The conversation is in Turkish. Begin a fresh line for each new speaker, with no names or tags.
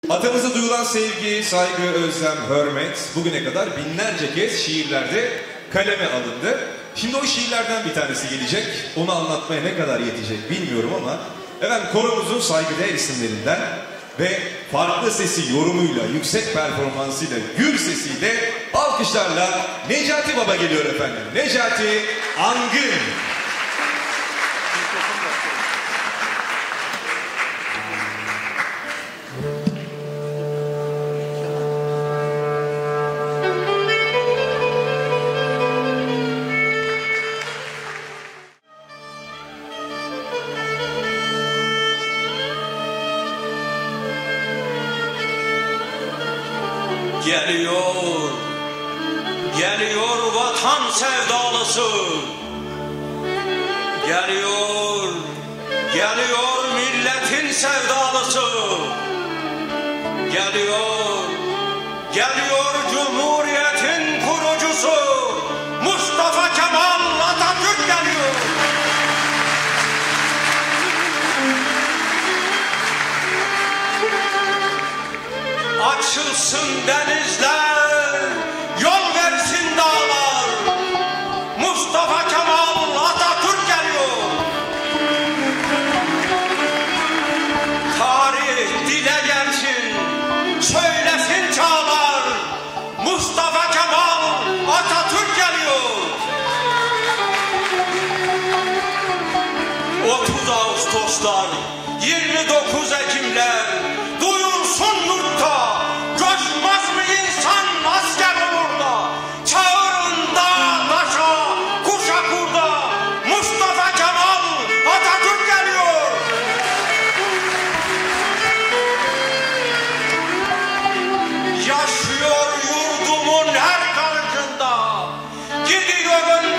Atamıza duyulan sevgi, saygı, özlem, hürmet bugüne kadar binlerce kez şiirlerde kaleme alındı. Şimdi o şiirlerden bir tanesi gelecek. Onu anlatmaya ne kadar yetecek bilmiyorum ama efendim koromuzun saygıdeğer isimlerinden ve farklı sesi yorumuyla, yüksek performansıyla, gür sesiyle alkışlarla Necati Baba geliyor efendim. Necati Angın.
Geliyor, geliyor vatan sevdalısı. Geliyor, geliyor milletin sevdalısı. Geliyor, geliyor Cumhuriyet'in kurucusu. Mustafa Kemal Atatürk geliyor. Açılsın denizler, yol versin dağlar. Mustafa Kemal Atatürk geliyor. Tarih dile gelsin, söylesin çağlar. Mustafa Kemal Atatürk geliyor. 30 Ağustoslar, 29 Ekimler, duyulsun yurtta. Coşmaz mı insan asker orada? Çağırın dağa taşa, kuşa kurda. Mustafa Kemal Atatürk geliyor. Yaşıyor yurdumun her karışında. Gidiyor